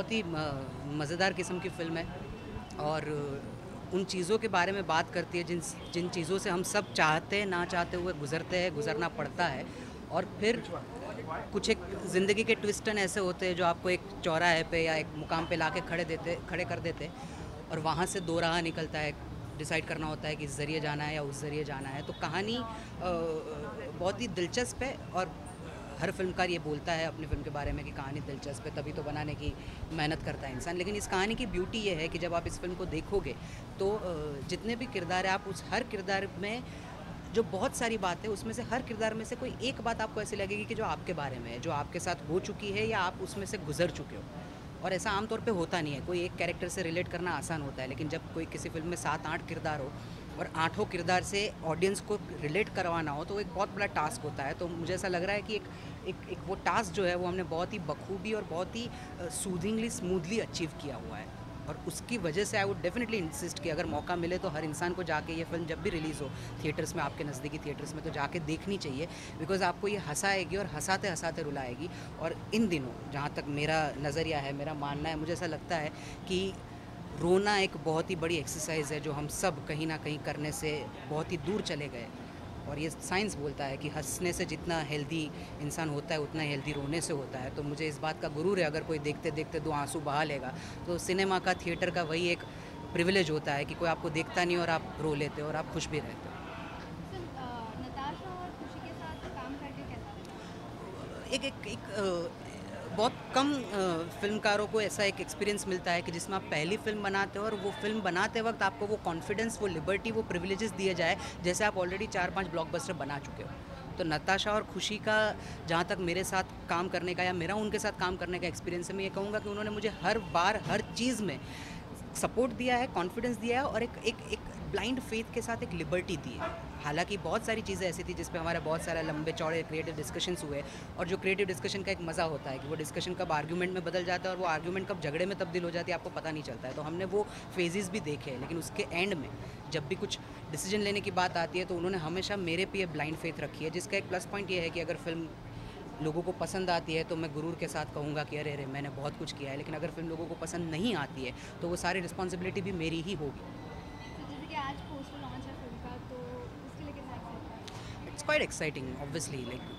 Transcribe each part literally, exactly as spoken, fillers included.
बहुत ही मज़ेदार किस्म की फ़िल्म है और उन चीज़ों के बारे में बात करती है जिन जिन चीज़ों से हम सब चाहते ना चाहते हुए गुज़रते हैं, गुज़रना पड़ता है। और फिर कुछ एक ज़िंदगी के ट्विस्ट टर्न ऐसे होते हैं जो आपको एक चौराहे पे या एक मुकाम पे लाके खड़े देते खड़े कर देते और वहाँ से दो राह निकलता है। डिसाइड करना होता है कि इस ज़रिए जाना है या उस ज़रिए जाना है। तो कहानी बहुत ही दिलचस्प है और हर फिल्मकार ये बोलता है अपनी फ़िल्म के बारे में कि कहानी दिलचस्प है, तभी तो बनाने की मेहनत करता है इंसान। लेकिन इस कहानी की ब्यूटी ये है कि जब आप इस फिल्म को देखोगे तो जितने भी किरदार है, आप उस हर किरदार में जो बहुत सारी बात है उसमें से हर किरदार में से कोई एक बात आपको ऐसी लगेगी कि जो आपके बारे में है, जो आपके साथ हो चुकी है या आप उसमें से गुजर चुके हो। और ऐसा आमतौर पे होता नहीं है। कोई एक कैरेक्टर से रिलेट करना आसान होता है, लेकिन जब कोई किसी फिल्म में सात आठ किरदार हो और आठों किरदार से ऑडियंस को रिलेट करवाना हो तो एक बहुत बड़ा टास्क होता है। तो मुझे ऐसा लग रहा है कि एक एक एक वो टास्क जो है वो हमने बहुत ही बखूबी और बहुत ही सूदिंगली स्मूथली अचीव किया हुआ है। और उसकी वजह से आई वुड डेफिनेटली इंसिस्ट कि अगर मौका मिले तो हर इंसान को जाके ये फिल्म जब भी रिलीज़ हो थिएटर्स में, आपके नज़दीकी थिएटर्स में, तो जाके देखनी चाहिए। बिकॉज़ आपको ये हंसाएगी और हंसाते हंसाते रुलाएगी। और इन दिनों जहाँ तक मेरा नज़रिया है, मेरा मानना है, मुझे ऐसा लगता है कि रोना एक बहुत ही बड़ी एक्सरसाइज है जो हम सब कहीं ना कहीं करने से बहुत ही दूर चले गए। और ये साइंस बोलता है कि हंसने से जितना हेल्दी इंसान होता है उतना हेल्दी रोने से होता है। तो मुझे इस बात का गुरूर है, अगर कोई देखते देखते दो आंसू बहा लेगा तो सिनेमा का, थिएटर का वही एक प्रिविलेज होता है कि कोई आपको देखता नहीं और आप रो लेते हो और आप खुश भी रहते हो। नताशा और खुशी के साथ काम करके कैसा लगा? एक एक एक बहुत कम फिल्मकारों को ऐसा एक एक्सपीरियंस मिलता है कि जिसमें आप पहली फिल्म बनाते हो और वो फिल्म बनाते वक्त आपको वो कॉन्फिडेंस, वो लिबर्टी, वो प्रिविलेजेस दिए जाए जैसे आप ऑलरेडी चार पांच ब्लॉकबस्टर बना चुके हो। तो नताशा और खुशी का जहाँ तक मेरे साथ काम करने का या मेरा उनके साथ काम करने का एक्सपीरियंस है, मैं ये कहूँगा कि उन्होंने मुझे हर बार हर चीज़ में सपोर्ट दिया है, कॉन्फिडेंस दिया है और एक एक एक ब्लाइंड फेथ के साथ एक लिबर्टी दी है। हालांकि बहुत सारी चीज़ें ऐसी थी जिस पे हमारे बहुत सारे लंबे चौड़े क्रिएटिव डिस्कशंस हुए और जो क्रिएटिव डिस्कशन का एक मज़ा होता है कि वो डिस्कशन कब आर्ग्यूमेंट में बदल जाता है और वो आर्ग्यूमेंट कब झगड़े में तब्दील हो जाती है आपको पता नहीं चलता है। तो हमने वो फेजेस भी देखे हैं, लेकिन उसके एंड में जब भी कुछ डिसीजन लेने की बात आती है तो उन्होंने हमेशा मेरे पे ब्लाइंड फेथ रखी है, जिसका एक प्लस पॉइंट ये है कि अगर फिल्म लोगों को पसंद आती है तो मैं गुरूर के साथ कहूँगा कि अरे अरे मैंने बहुत कुछ किया है। लेकिन अगर फिल्म लोगों को पसंद नहीं आती है तो वो सारी रिस्पॉन्सिबिलिटी भी मेरी ही होगी। तो जैसे कि आज पोस्टर लॉन्च है फिल्म का, तो उसके लिए कितना एक्साइटेड है? It's quite exciting, obviously. Like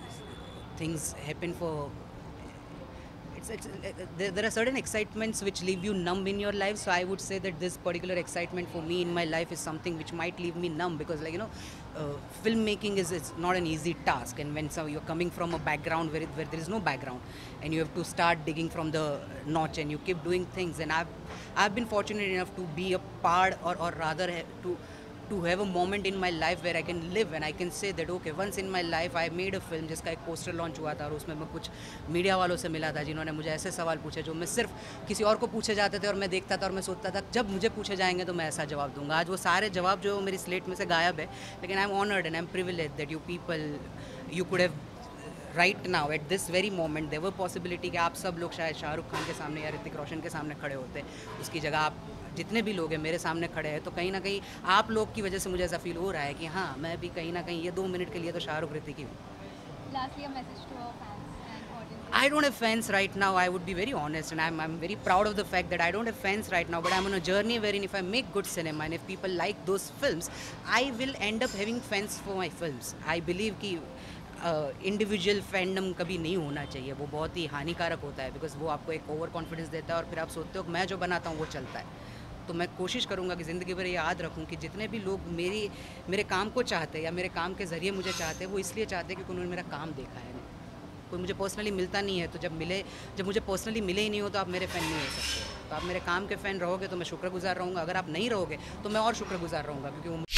things happen for. It's, it's uh, there, there are certain excitements which leave you numb in your life. So I would say that this particular excitement for me in my life is something which might leave me numb because, like you know, uh, filmmaking is it's not an easy task. And when so you're coming from a background where it, where there is no background, and you have to start digging from the notch, and you keep doing things. And I've I've been fortunate enough to be a part, or or rather to. to have a moment in my life where I can live and I can say that okay, once in my life I made a film जिसका एक poster launch हुआ था और उसमें मैं कुछ media वालों से मिला था जिन्होंने मुझे ऐसे सवाल पूछे जो मैं सिर्फ किसी और को पूछे जाते थे और मैं देखता था और मैं सोचता था जब मुझे पूछे जाएंगे तो मैं ऐसा जवाब दूंगा। आज वो सारे जवाब जो मेरी स्लेट में से गायब है, लेकिन I am honoured and I am privilege that you people you could have right now at this very moment there were possibility कि आप सब लोग शायद शाहरुख खान के सामने या ऋतिक रोशन के सामने खड़े होते, उसकी जगह आप जितने भी लोग हैं मेरे सामने खड़े हैं। तो कहीं ना कहीं आप लोग की वजह से मुझे ऐसा फील हो रहा है कि हाँ, मैं भी कहीं ना कहीं ये दो मिनट के लिए तो शाहरुख ऋतिक ही हूँ। Lastly, a message to our fans and audience. I don't have fans right now. I would be very honest, and I'm I'm very proud of the fact that I don't have fans right now. But I'm on a journey wherein if I make good cinema and if people like those films, I will end up having fans for my films. I believe कि individual uh, fandom कभी नहीं होना चाहिए, वो बहुत ही हानिकारक होता है बिकॉज वो आपको एक ओवर कॉन्फिडेंस देता है और फिर आप सोचते हो मैं जो बनाता हूँ वो चलता है। तो मैं कोशिश करूँगा कि ज़िंदगी भर याद रखूँ कि जितने भी लोग मेरी मेरे काम को चाहते हैं या मेरे काम के ज़रिए मुझे चाहते हैं वो इसलिए चाहते हैं क्योंकि उन्होंने मेरा काम देखा है। कोई मुझे पर्सनली मिलता नहीं है, तो जब मिले जब मुझे पर्सनली मिले ही नहीं हो तो आप मेरे फ़ैन नहीं हो सकते। तो आप मेरे काम के फ़ैन रहोगे तो मैं शुक्रगुजार रहूँगा, अगर आप नहीं रहोगे तो मैं और शुक्रगुजार रहूँगा क्योंकि वो